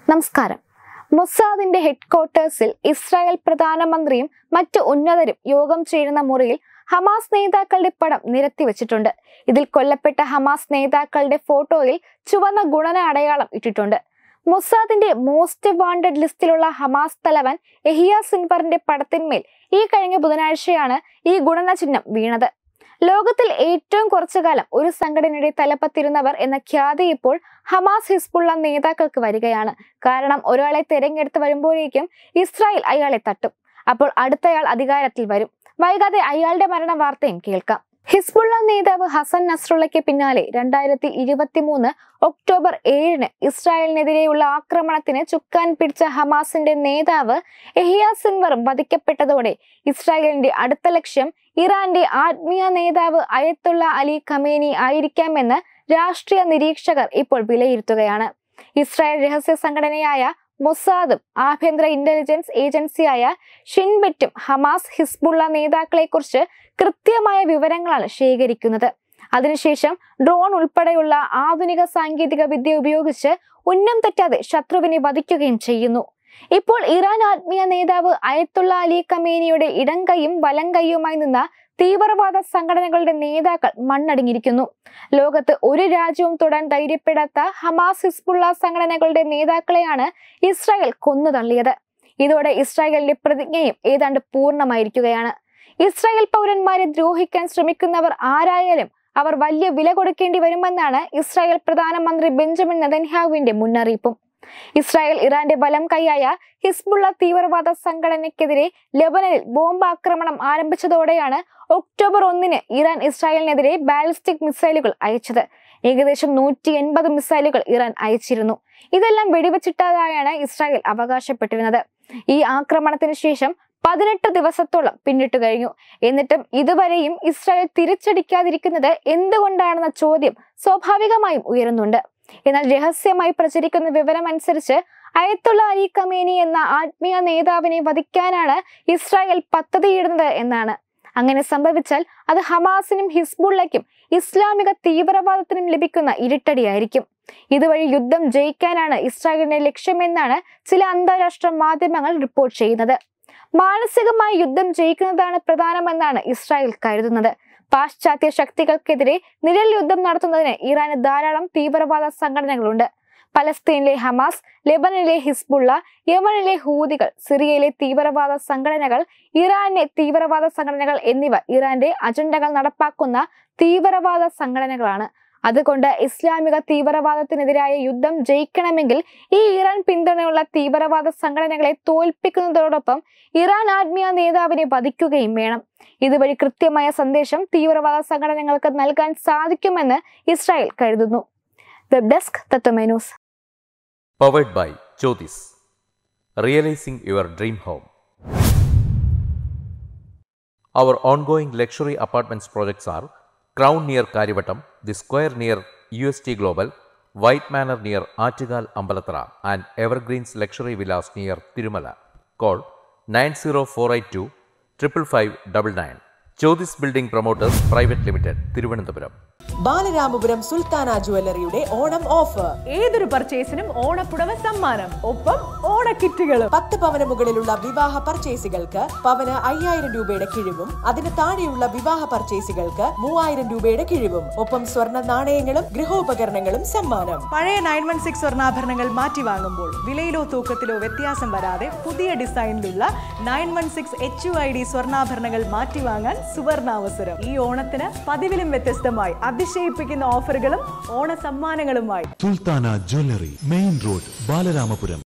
നമസ്കാരം. മൊസാദിന്റെ ഹെഡ്ക്വാർട്ടേഴ്സിൽ ഇസ്രായേൽ പ്രധാനമന്ത്രിയും മറ്റു ഉന്നതരും യോഗം ചേരുന്ന മുറിയിൽ ഹമാസ് നേതാക്കളുടെ പടം നിരത്തിവെച്ചിട്ടുണ്ട്. ഇതിൽ കൊല്ലപ്പെട്ട ഹമാസ് നേതാക്കളുടെ ഫോട്ടോയിൽ ചുവന്ന ഗുണന അടയാളം ഇട്ടിട്ടുണ്ട്. മൊസാദിന്റെ മോസ്റ്റ് വാണ്ടഡ് ലിസ്റ്റിലുള്ള ഹമാസ് തലവൻ യഹിയ സിൻവറിന്റെ പടത്തിന്മേൽ ഈ കഴിഞ്ഞ ബുധനാഴ്ചയാണ് ഈ ഗുണന ചിഹ്നം വീണത്. ലോകത്തിൽ ഏറ്റവും കുറച്ചു കാലം ഒരു സംഘടനയുടെ തലപ്പത്തിരുന്നവർ എന്ന ഖ്യാതി ഇപ്പോൾ ഹമാസ് ഹിസ്ബുള്ള നേതാക്കൾക്ക് വരികയാണ്. കാരണം ഒരാളെ തെരഞ്ഞെടുത്ത് വരുമ്പോഴേക്കും ഇസ്രായേൽ അയാളെ തട്ടും. അപ്പോൾ അടുത്തയാൾ അധികാരത്തിൽ വരും. വൈകാതെ അയാളുടെ മരണ വാർത്തയും കേൾക്കാം. ഹിസ്ബുള്ള നേതാവ് ഹസൻ നസ്രുള്ളയ്ക്ക് പിന്നാലെ 2023 ഒക്ടോബർ 7 ഇസ്രായേലിനെതിരെയുള്ള ആക്രമണത്തിന് ചുക്കാൻ പിടിച്ച ഹമാസിന്റെ നേതാവ് യഹിയ സിൻവർ വധിക്കപ്പെട്ടതോടെ ഇസ്രായേലിന്റെ അടുത്ത ലക്ഷ്യം ഇറാന്റെ ആത്മീയ നേതാവ് അയത്തുള്ള അലി ഖമേനി ആയിരിക്കാമെന്ന് രാഷ്ട്രീയ നിരീക്ഷകർ ഇപ്പോൾ വിലയിരുത്തുകയാണ്. ഇസ്രായേൽ രഹസ്യ സംഘടനയായ മൊസാദും ആഭ്യന്തര ഇന്റലിജൻസ് ഏജൻസിയായ ഷിൻബെറ്റും ഹമാസ് ഹിസ്ബുള്ള നേതാക്കളെ കുറിച്ച് കൃത്യമായ വിവരങ്ങളാണ് ശേഖരിക്കുന്നത്. അതിനുശേഷം ഡ്രോൺ ഉൾപ്പെടെയുള്ള ആധുനിക സാങ്കേതിക വിദ്യ ഉപയോഗിച്ച് ഉന്നം തെറ്റാതെ ശത്രുവിനെ വധിക്കുകയും ചെയ്യുന്നു. ഇപ്പോൾ ഇറാൻ ആത്മീയ നേതാവ് അയത്തുള്ള അലി ഖമേനിയുടെ ഇടം കൈയും വലം കൈയുമായി നിന്ന തീവ്രവാദ സംഘടനകളുടെ നേതാക്കൾ മണ്ണടിഞ്ഞിരിക്കുന്നു. ലോകത്ത് ഒരു രാജ്യവും തൊടാൻ ധൈര്യപ്പെടാത്ത ഹമാസ് ഹിസ്ബുള്ള സംഘടനകളുടെ നേതാക്കളെയാണ് ഇസ്രായേൽ കൊന്നു തള്ളിയത്. ഇതോടെ ഇസ്രായേലിന്റെ പ്രതിജ്ഞയും ഏതാണ്ട് പൂർണ്ണമായിരിക്കുകയാണ്. ഇസ്രായേൽ പൗരന്മാരെ ദ്രോഹിക്കാൻ ശ്രമിക്കുന്നവർ ആരായാലും അവർ വലിയ വില കൊടുക്കേണ്ടി വരുമെന്നാണ് ഇസ്രായേൽ പ്രധാനമന്ത്രി ബെഞ്ചമിൻ നെതന്യാഹുവിന്റെ മുന്നറിയിപ്പും. ഇസ്രായേൽ ഇറാന്റെ വലം കൈയായ ഹിസ്ബുള്ള തീവ്രവാദ സംഘടനയ്ക്കെതിരെ ലെബനനിൽ ബോംബ് ആക്രമണം ആരംഭിച്ചതോടെയാണ് ഒക്ടോബർ 1 ഇറാൻ ഇസ്രായേലിനെതിരെ ബാലിസ്റ്റിക് മിസൈലുകൾ അയച്ചത്. ഏകദേശം 180 മിസൈലുകൾ ഇറാൻ അയച്ചിരുന്നു. ഇതെല്ലാം വെടിവെച്ചിട്ടതായാണ് ഇസ്രായേൽ അവകാശപ്പെട്ടിരുന്നത്. ഈ ആക്രമണത്തിന് ശേഷം 18 ദിവസത്തോളം പിന്നിട്ടു കഴിഞ്ഞു. എന്നിട്ടും ഇതുവരെയും ഇസ്രായേൽ തിരിച്ചടിക്കാതിരിക്കുന്നത് എന്തുകൊണ്ടാണെന്ന ചോദ്യം സ്വാഭാവികമായും ഉയരുന്നുണ്ട്. എന്നാൽ രഹസ്യമായി പ്രചരിക്കുന്ന വിവരം അനുസരിച്ച് അയത്തുള്ള അലി ഖമേനി എന്ന ആത്മീയ നേതാവിനെ വധിക്കാനാണ് ഇസ്രായേൽ പദ്ധതിയിടുന്നത് എന്നാണ്. അങ്ങനെ സംഭവിച്ചാൽ അത് ഹമാസിനും ഹിസ്ബുള്ളയ്ക്കും ഇസ്ലാമിക തീവ്രവാദത്തിനും ലഭിക്കുന്ന ഇരുട്ടടിയായിരിക്കും. ഇതുവഴി യുദ്ധം ജയിക്കാനാണ് ഇസ്രായേലിന്റെ ലക്ഷ്യമെന്നാണ് ചില അന്താരാഷ്ട്ര മാധ്യമങ്ങൾ റിപ്പോർട്ട് ചെയ്യുന്നത്. മാനസികമായി യുദ്ധം ജയിക്കുന്നതാണ് പ്രധാനമെന്നാണ് ഇസ്രായേൽ കരുതുന്നത്. പാശ്ചാത്യ ശക്തികൾക്കെതിരെ നിഴൽ യുദ്ധം നടത്തുന്നതിന് ഇറാന് ധാരാളം തീവ്രവാദ സംഘടനകളുണ്ട്. പലസ്തീനിലെ ഹമാസ്, ലെബനനിലെ ഹിസ്ബുള്ള, യമനിലെ ഹൂതികൾ, സിറിയയിലെ തീവ്രവാദ സംഘടനകൾ, ഇറാനിലെ തീവ്രവാദ സംഘടനകൾ എന്നിവ ഇറാന്റെ അജണ്ടകൾ നടപ്പാക്കുന്ന തീവ്രവാദ സംഘടനകളാണ്. അതുകൊണ്ട് ഇസ്ലാമിക തീവ്രവാദത്തിനെതിരായ യുദ്ധം ജയിക്കണമെങ്കിൽ ഈ ഇറാൻ പിന്തുണയുള്ള തീവ്രവാദ സംഘടനകളെ തോൽപ്പിക്കുന്നതോടൊപ്പം ഇറാൻ ആത്മീയ നേതാവിനെ വധിക്കുകയും വേണം. ഇതുവഴി കൃത്യമായ സന്ദേശം തീവ്രവാദ സംഘടനകൾക്ക് നൽകാൻ സാധിക്കുമെന്ന് ഇസ്രായേൽ കരുതുന്നു. Web desk Tatwamayi news. Powered by Jyotis. Realizing your dream home. Our ongoing luxury apartments projects are Crown near Karivattam, The Square near UST Global, White Manor near Aattugal Ambalathara, and Evergreens Luxury Villas near Tirumala. Call 90482 55599. Jyotis Building Promoters Private Limited, Thiruvananthapuram. Balaramapuram Sultana ജുവല്ലറിയുടെ Onam offer. ഏതൊരു പർച്ചേസിനും ഓണപ്പുടവ സമ്മാനം, ഒപ്പം ഓണക്കിറ്റുകളും. 10 പവന് മുകളിലുള്ള വിവാഹ പർച്ചേസുകൾക്ക് പവന് 5000 രൂപയുടെ കിഴിവും അതിന് താഴെയുള്ള വിവാഹ പർച്ചേസുകൾക്ക് 3000 രൂപയുടെ കിഴിവും, ഒപ്പം സ്വർണ്ണ നാണയങ്ങളും ഗൃഹോപകരണങ്ങളും സമ്മാനം. പഴയ 916 സ്വർണ്ണാഭരണങ്ങൾ മാറ്റി വാങ്ങുമ്പോൾ വിലയിലോ തൂക്കത്തിലോ വ്യത്യാസം വരാതെ പുതിയ ഡിസൈനിലുള്ള 916 HUID സ്വർണ്ണാഭരണങ്ങൾ മാറ്റി വാങ്ങാൻ സുവർണാവസരം. ഈ ഓണത്തിന് പതിവിലും വ്യത്യസ്തമായി അതിശയിപ്പിക്കുന്ന ഓഫറുകളും ഓണ സമ്മാനങ്ങളുമായി Sultana jewellery, main road, Balaramapuram.